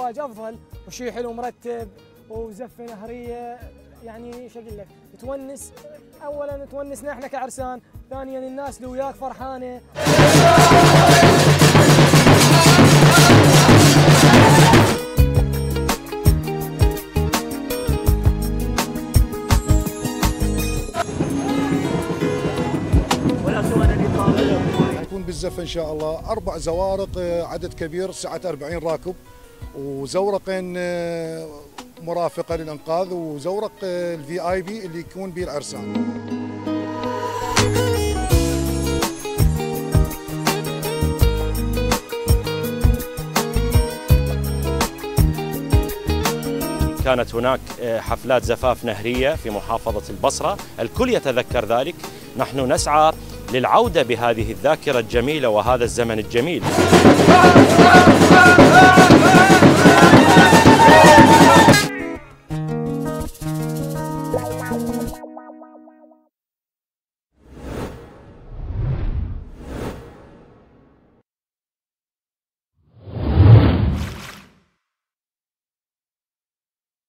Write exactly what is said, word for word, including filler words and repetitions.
الزواج افضل وشيء حلو مرتب وزفه نهريه، يعني ايش اقول لك، تونس. اولا تونسنا احنا كعرسان، ثانيا الناس اللي وياك فرحانه. حيكون بالزفه ان شاء الله اربع زوارق عدد كبير سعه أربعين راكب، وزورقين مرافقه للانقاذ، وزورق الفي اي بي اللي يكون به العرسان. كانت هناك حفلات زفاف نهرية في محافظة البصرة، الكل يتذكر ذلك. نحن نسعى للعودة بهذه الذاكرة الجميلة وهذا الزمن الجميل.